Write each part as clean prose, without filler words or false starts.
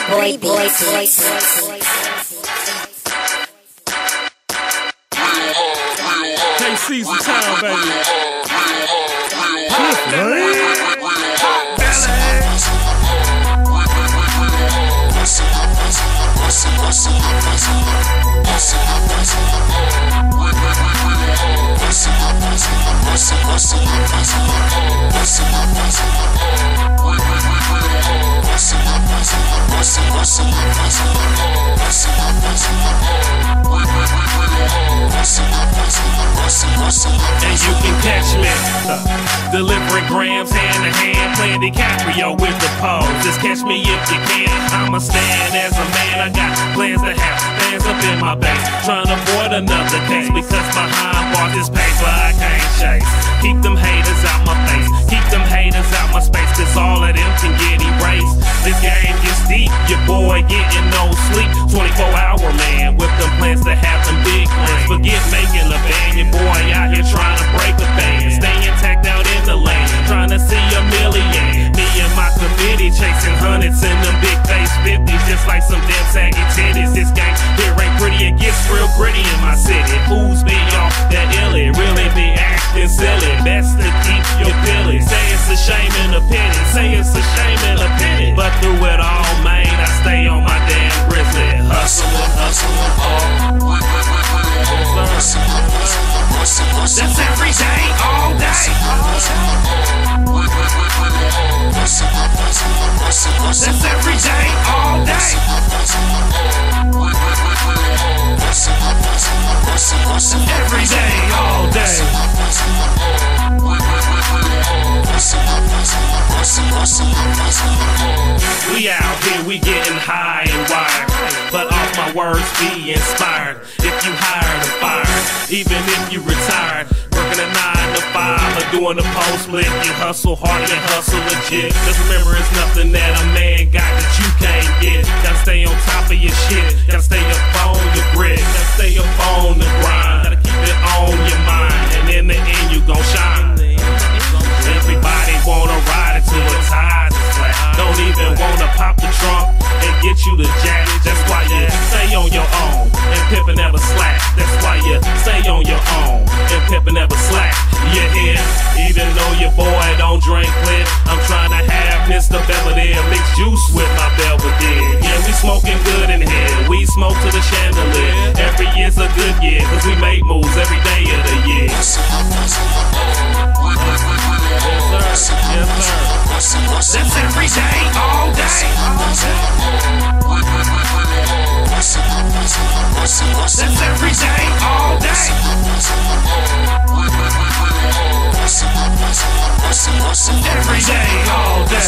Can't seize the time, baby. And you can catch me delivering grams hand to hand, playing DiCaprio with the pose. Just catch me if you can. I'ma stand as a man. I got plans to have fans up in my base, trying to avoid another case, because behind bars this paper I can't chase. Keep them haters out my face, keep them haters out my space, cause all of them can get erased. This game gets deep, your boy getting no sleep. 24-hour man with them plans to have them big plans. Forget making a band, your boy out here trying to break a band. Staying tacked out in the lane, trying to see a million. Me and my committee chasing hundreds in them big face 50s, just like some damn saggy titties. This game here ain't pretty, it gets real gritty in my city. Fools be off that illy, really be acting silly. Best to keep your feelings. Say it's a shame and a pity, say it's a shame and a pity, but through it all, man, I stay on my damn grizzly. Hustling, hustling, that's every day, all day. That's every day, all day. Every day, all day. We out here, we getting high and wired, but off my words be inspired. If you hired or fired, even if you retired, working a 9 to 5 or doing a post split, you hustle hard and hustle legit. Just remember, it's nothing that a man got that you can't get. Gotta stay on top of your shit, gotta stay up on your grit, gotta stay up on the grind, gotta keep it on your mind, and in the end you gon' shine. Everybody wanna ride until the tires is flat, don't even wanna pop the trunk and get you the jack. That's why you stay on your own and pimpin' never slack. That's why you stay on your own and pimpin' never slack. You hear? Even though your boy don't drink clear, I'm trying to have Mr. Belvedere mixed juice with my Belvedere. Yeah, we smoking good in here, we smoke to the chandelier. Every year's a good year, cause we make moves every day of the year. Yes, sir. Yes, sir. That's every day, all day. That's every day, all day. Every day, all day.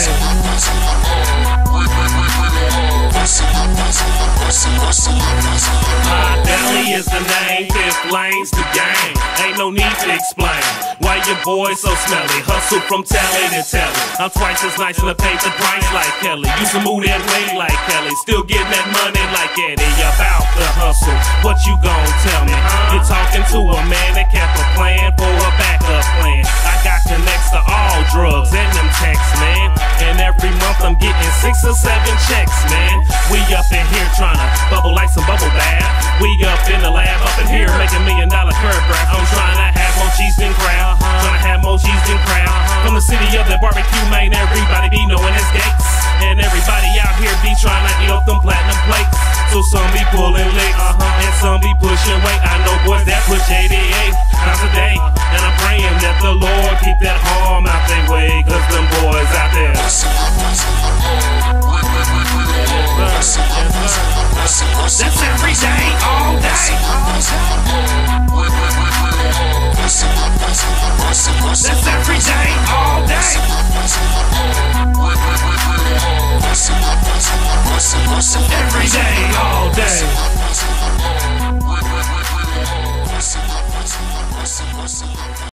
Potbelly is the name, 5th lane's the game. Ain't no need to explain why your boy so smelly. Hustle from telly to telly. I'm twice as nice and I paid the price like Kelly. Used to move that way like Kelly, still getting that money like Eddie. About the hustle, what you gon' tell me? You're talking to a man that kept a plan for a backup plan. I got connects to all drugs and them texts, man, and every month I'm getting 6 or 7 checks, man. We up in here trying to bubble like some bubble bath. We up in the lab up in here making $1 million curve graph. I'm trying to have more cheese than crab, trying to have more cheese than crab. From the city of the barbecue, man, everybody be knowing his gates, and everybody out here be trying to eat off them platinum plates. So some be pulling licks, and some be pushing weight. I know boys that push 88 times a day, and I'm praying that the Lord keep that harm out their way, cause them boys out there. That's every day, all day. That's every day, all day. Every day, all day.